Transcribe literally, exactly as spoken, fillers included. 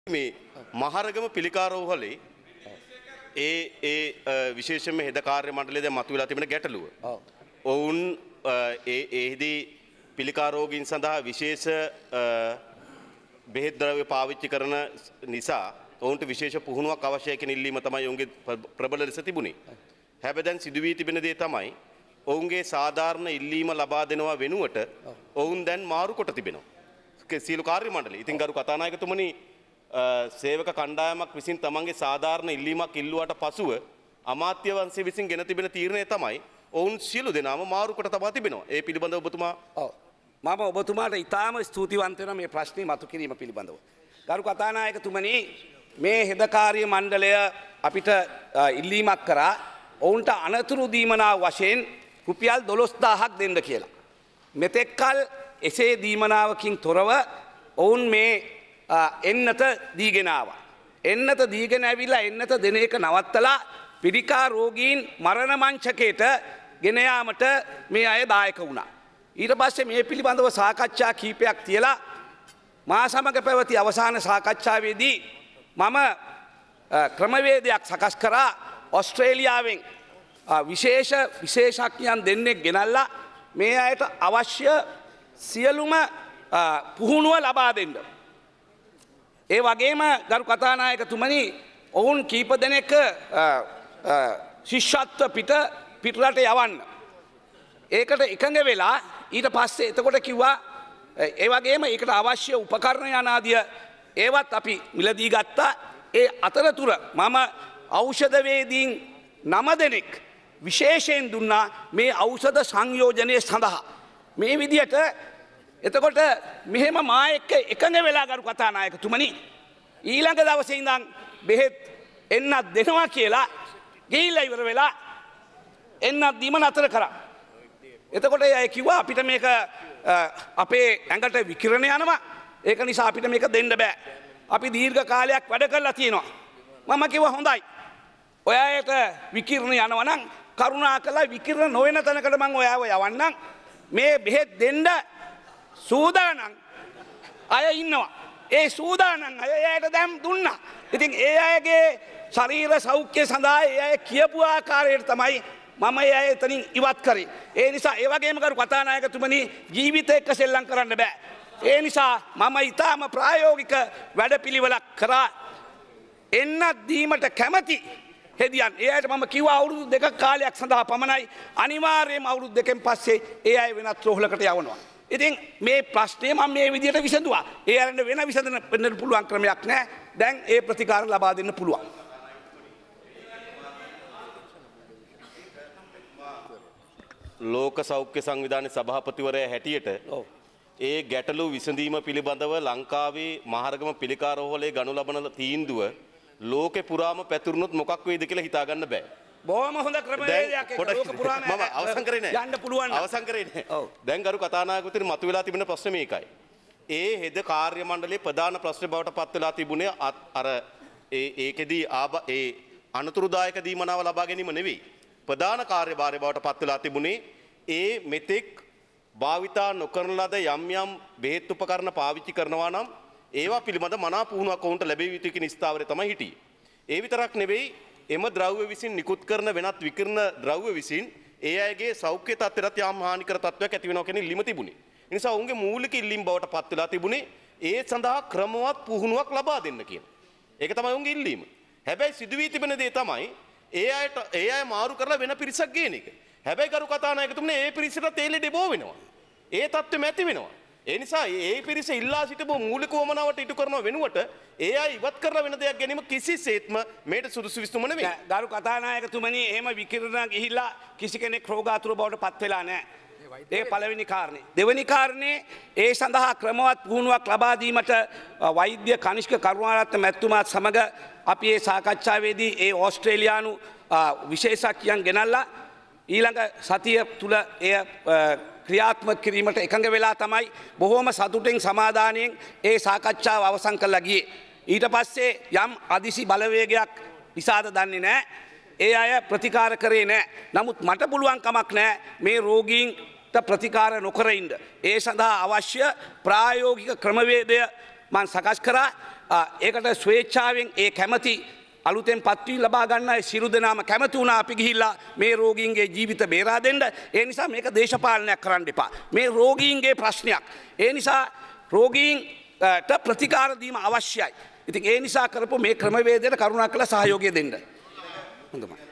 මේ මහරගම පිළිකාරෝහලේ ඒ ඒ විශේෂයෙන්ම හෙද කාර්ය මණ්ඩලයේ දැන් මතුවලා තිබෙන ගැටලුව. ඔවුන් ඒ එහිදී පිළිකා රෝගීන් සඳහා විශේෂ බෙහෙත් ද්‍රව්‍ය පාවිච්චි කරන නිසා ඔවුන්ට විශේෂ පුහුණුවක් අවශ්‍යයි කියන ඉල්ලීම තමයි ඔවුන්ගේ ප්‍රබල ලෙස තිබුණේ. හැබැයි දැන් සිදු වී තිබෙන දේ තමයි ඔවුන්ගේ සාධාරණ ඉල්ලීම ලබා දෙනවා වෙනුවට ඔවුන් දැන් මාරු කොට තිබෙනවා. සියලු කාර්ය මණ්ඩලය. ඉතින් ගරු කතානායකතුමනි සේවක කණ්ඩායමක් විසින් තමන්ගේ සාධාරණ ඉල්ලීමක් ඉල්ලුවාට පසුව අමාත්‍ය වංශය විසින් ගෙන තිබෙන තීරණය තමයි ඔවුන් සියලු දෙනාම මාරු කොට තබා තිබෙනවා. ඒ පිළිබඳව ඔබතුමා ඔව් මම ඔබතුමාට ඉතාම ස්තුතිවන්ත වෙනවා මේ ප්‍රශ්නේ මතු කිරීම පිළිබඳව. ගරු කතානායකතුමනි මේ හෙද කාර්ය මණ්ඩලය අපිට ඉල්ලීමක් කරා ඔවුන්ට අනතුරු දීමනා වශයෙන් රුපියල් දොළොස් දාහක් දෙන්න කියලා. මෙතෙක් කල එසේ දීමනාවකින් තොරව ඔවුන් මේ එන්නත දීගෙන ආවා. එන්නත දීගෙන ඇවිල්ලා එන්නත දෙන එක නවත්තලා පිළිකා රෝගීන් මරණ මංචකයට ගෙන යාමට මේ අය දායක වුණා. ඊට පස්සේ මේ පිළිබඳව සාකච්ඡා කීපයක් තියලා මා සමග පැවති අවසාන සාකච්ඡාවේදී මම ක්‍රමවේදයක් සකස් කරා ඔස්ට්‍රේලියාවෙන් විශේෂ විශේෂඥයන් දෙන්නෙක් ගෙනල්ලා මේ අයට අවශ්‍ය සියලුම පුහුණුව ලබා දෙන්න. ඒ වගේම ගරු කතානායකතුමනි ඔවුන් කීප දෙනෙක් ශිෂ්‍යත්ව පිට පිටරට යවන්න. ඒකට එකඟ වෙලා ඊට පස්සේ එතකොට කිව්වා ඒ වගේම ඒකට අවශ්‍ය උපකරණ යනාදිය ඒවත් අපි මිලදී ගත්තා. ඒ අතරතුර මම ඖෂධවේදීන් නම දෙනෙක් විශේෂයෙන් දුන්නා මේ ඖෂධ සංයෝජනය සඳහා. මේ විදියට එතකොට මෙහෙම මා එක්ක එකඟ වෙලා ගරු කතානායකතුමනි ඊළඟ දවසේ ඉඳන් බෙහෙත් එන්නත් දෙනවා කියලා ගිහිල්ලා ඉවර වෙලා එන්නත් දීම නතර කරා. එතකොට අය කිව්වා අපිට මේක අපේ ඇඟට විකිරණ යනවා. ඒක නිසා අපිට මේක දෙන්න බෑ. අපි දීර්ඝ කාලයක් වැඩ කරලා තියෙනවා. මම කිව්වා හොඳයි. ඔයාලට විකිරණ යනවා නම් කරුණාකරලා විකිරණ නොවන තැනකට මම ඔයාව යවන්නම්. මේ බෙහෙත් දෙන්න සූදානම් අය ඉන්නවා. ඒ සූදානම් අය එයාට දැන් දුන්නා. ඉතින් ඒ අයගේ ශරීර සෞඛ්‍ය සඳහා ඒ අය කියපු ආකාරයට තමයි මම ඒ අය එතනින් ඉවත් කරේ. ඒ නිසා ඒ වගේම කරු කතානායකතුමනි ජීවිත එක්ක සෙල්ලම් කරන්න බෑ. ඒ නිසා මම ඊටාම ප්‍රායෝගික වැඩපිළිවෙලක් කරා එන්නත් දීමට කැමැති හෙදියන්. ඒ අයට මම කිව්වා අවුරුදු දෙකක කාලයක් සඳහා පමණයි. අනිවාර්යයෙන්ම අවුරුදු දෙකෙන් පස්සේ ඒ අය වෙනත් රෝහලකට යවනවා. ඉතින් මේ ප්‍රශ්නේ මම මේ විදිහට විසඳුවා. ඒ අරන්න වෙන විසඳන වෙන්න පුළුවන් ක්‍රමයක් නැහැ. දැන් ඒ ප්‍රතිකාර ලබා දෙන්න පුළුවන්. ලෝක සෞඛ්‍ය සංවිධානයේ සභාපතිවරයා හැටියට ඒ ගැටලු විසඳීම පිළිබඳව ලංකාවේ මහරගම පිළිකා රෝහලේ ගනු ලබන තීන්දුව ලෝකේ පුරාම පැතුරුනොත් මොකක් වෙයිද කියලා හිතා ගන්න බෑ. බොහොම හොඳ ක්‍රමවේදයක් ඒක ලෝක පුරාම මම අවසන් කරේ නෑ. යන්න පුළුවන්. අවසන් කරේ නෑ. දැන් ගරු කතානායකතුමනි මතුවලා තිබෙන ප්‍රශ්නේ මේකයි. ඒ හෙද කාර්ය මණ්ඩලයේ ප්‍රධාන ප්‍රශ්නේ බවට පත් වෙලා තිබුණේ අර ඒ ඒකෙදී ඒ අනතුරුදායක දීමනාව ලබා ගැනීම නෙවෙයි. ප්‍රධාන කාර්යභාරය බවට පත් වෙලා තිබුණේ ඒ මෙතෙක් භාවිතා නොකරන ලද යම් යම් බෙහෙත් උපකරණ පාවිච්චි කරනවා නම් ඒවා පිළිබඳ මනා පුහුණුවක් ඔවුන්ට ලැබෙවිය යුතු කියන ස්ථාවරය තමයි හිටියේ. ඒ විතරක් නෙවෙයි එම ද්‍රව්‍ය විසින් නිකුත් කරන වෙනත් විකිරණ ද්‍රව්‍ය විසින් ඒ අයගේ සෞඛ්‍ය තත්ත්වයට යම් හානිකර තත්ත්වයක් ඇති වෙනවා කියන ඉල්ලීම තිබුණේ. ඒ නිසා ඔවුන්ගේ මූලික ඉල්ලීම් බවට පත් වෙලා තිබුණේ ඒ සඳහා ක්‍රමවත් පුහුණුවක් ලබා දෙන්න කියන. ඒක තමයි ඔවුන්ගේ ඉල්ලීම. හැබැයි සිදු වී තිබෙන දේ තමයි ඒ අයට ඒ අය මාරු කරලා වෙන පිරිසක් ගේන එක. හැබැයි ගරු කතානායකතුමනි ඒ පිරිසට තේලෙ දෙබෝ වෙනවා. ඒ තත්ත්වෙ මැති වෙනවා. ඒ නිසා ඒ පිරිස ඉල්ලා සිටපු මූලික වමනාවට ඉටු කරන වෙනුවට ඒ අය ඉවත් කරලා වෙන දෙයක් ගැනීම කිසිසේත්ම මේට සුදුසු විසඳුම නෙවෙයි. ගරු කතානායකතුමනි එහෙම විකිරණ ගිහිල්ලා කිසි කෙනෙක් රෝගාතුර බවට පත් වෙලා නැහැ. ඒ පළවෙනි කාරණේ. දෙවෙනි කාරණේ ඒ සඳහා ක්‍රමවත් පුහුණුවක් ලබා දීමට වෛද්‍ය කනිෂ්ක කරුණාරත්න මැතිතුමාත් සමග අපි ඒ සාකච්ඡාවේදී ඒ ඕස්ට්‍රේලියානු විශේෂඥයන් ගෙනල්ලා ඊළඟ සතිය තුල එය ක්‍රියාත්මක කිරීමට එකඟ වෙලා තමයි බොහෝම සතුටින් සමාදානයෙන් ඒ සාකච්ඡාව අවසන් කරලා ගියේ. ඊට පස්සේ යම් අදිසි බලවේගයක් නිසාද දන්නේ නැහැ. ඒ අය ප්‍රතිකාර කරේ නැහැ. නමුත් මට පුළුවන් කමක් නැහැ මේ රෝගීන්ට ප්‍රතිකාර නොකර ඉන්න. ඒ සඳහා අවශ්‍ය ප්‍රායෝගික ක්‍රමවේදය මම සකස් කරා. ඒකට ස්වේච්ඡාවෙන් ඒ කැමති අලුතෙන් පත්වී ලබා ගන්න සියලු දෙනාම කැමති වුණා අපි ගිහිල්ලා මේ රෝගීන්ගේ ජීවිත බේරා දෙන්න. ඒ නිසා මේක දේශපාලනයක් කරන්න එපා. මේ රෝගීන්ගේ ප්‍රශ්නයක්. ඒ නිසා රෝගීන්ට ප්‍රතිකාර දීම අවශ්‍යයි. ඉතින් ඒ නිසා කරපු මේ ක්‍රමවේදයට කරුණාකරලා සහයෝගය දෙන්න. හොඳයි.